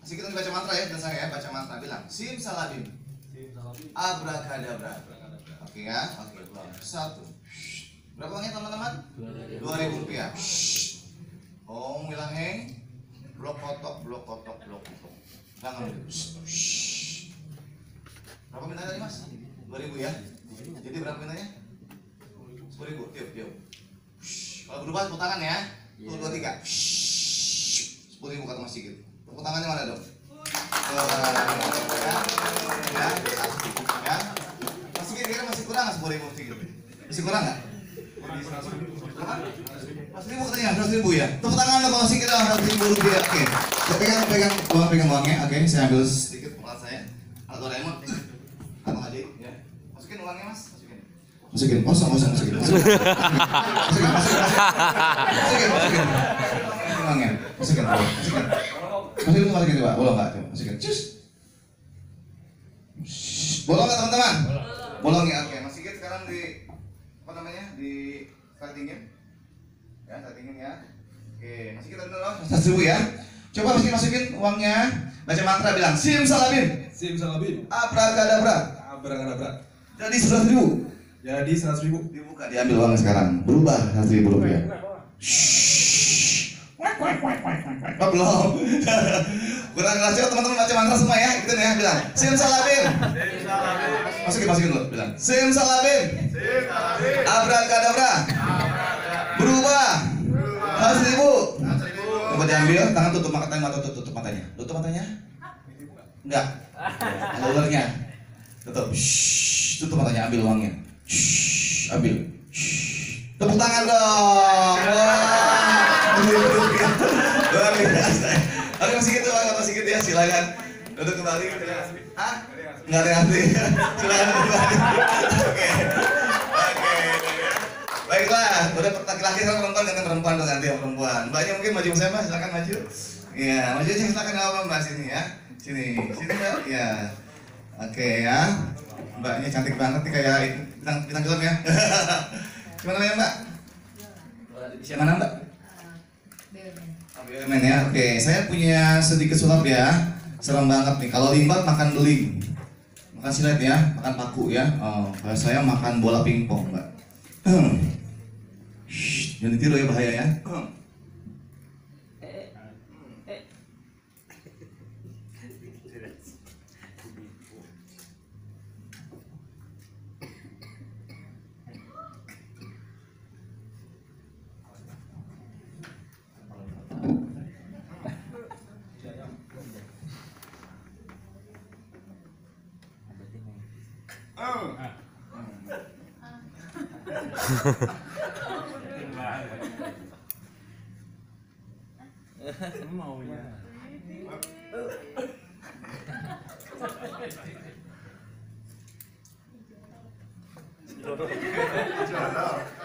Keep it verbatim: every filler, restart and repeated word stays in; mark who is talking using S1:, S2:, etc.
S1: Masih kita baca mantra ya, dan saya ya baca mantra bilang sim salabim, abrakadabra. Oke ya, oke pulang. Satu. Berapa uangnya teman-teman? Dua ribu rupiah. Om bilang heng, blok kotok, blok kotok, blok kotok. Jangan dulu. Berapa mintanya tadi mas? Dua ribu ya. Jadi berapa mintanya? Sepuluh ribu. Tiup, tiup. Kalau berubah tepuk tangan ya. Satu, dua, tiga. Sepuluh ribu kata Mas Sigit. Tepuk tangannya mana dong? Ya, ya, ya. Mas Sigit kira masih kurang nggak sepuluh ribu Sigit? Masih kurang nggak? Seratus ribu katanya, seratus ribu ya. Tepuk tangan dong Mas Sigit dong, seratus ribu rupiah. Oke. Saya pegang, pegang, uang, pegang uangnya. Oke, saya ambil sedikit pelat saya. Atau Doraemon. Atau adik, ya. Masukin uangnya Mas. Masukin, kosong, kosong, masukin, masukin, masukin, masukin, masukin, masukin, uangnya, masukin, masukin, masukin, masukin, coba, bolong nggak, coba, masukin, cus, bolong nggak teman-teman, bolong ya, oke, masukin sekarang di, apa namanya, di startingin, ya, startingin ya, oke, masukin tadi dulu, seratus ribu ya, coba masukin, masukin uangnya, baca mantra bilang, sim salabim,
S2: sim salabim,
S1: abrakadabra,
S2: abrakadabra,
S1: jadi seratus ribu.
S2: Jadi seratus ribu.
S1: Dibuka, diambil uangnya sekarang. Berubah seratus ribu rupiah. Oh, belum. Kurang kelas ya teman-teman baca mantra semua ya. Ikutin ya, bilang sim salabim. Masukin, masukin dulu. Bilang sim salabim. Abrakadabra. Berubah seratus ribu. Coba diambil, tangan tutup matanya, mata tutup, tutup matanya. Tutup matanya? Enggak. Ada ularnya. Tutup. Shh, tutup matanya, ambil uangnya. Shhh, ambil. Shhh. Tepuk tangan dong. Wah. Luar biasa. Oke, masih gitu, masih gitu ya, silakan duduk kembali gitu ya. Hah? Enggak ada yang silakan duduk kembali. Oke. Oke. Baiklah, udah laki-laki sama perempuan ganti perempuan tuh ganti yang perempuan. Mbaknya mungkin maju sama saya, silakan maju. Iya, maju aja silakan apa Mbak sini ya. Sini, sini Mbak. Iya. Oke ya. Mbaknya cantik banget nih kayak bintang bintang film ya. Gimana namanya Mbak? Siapa mana Mbak? B U M N. Oh, B U M N ya. Oke, saya punya sedikit sulap ya. Serem banget nih. Kalau Limbat makan beling, makan silet ya, makan paku ya. Oh, kalau saya makan bola pingpong Mbak. Shh, jangan ditiru ya, bahaya ya.
S3: Maunya.
S1: Jodoh.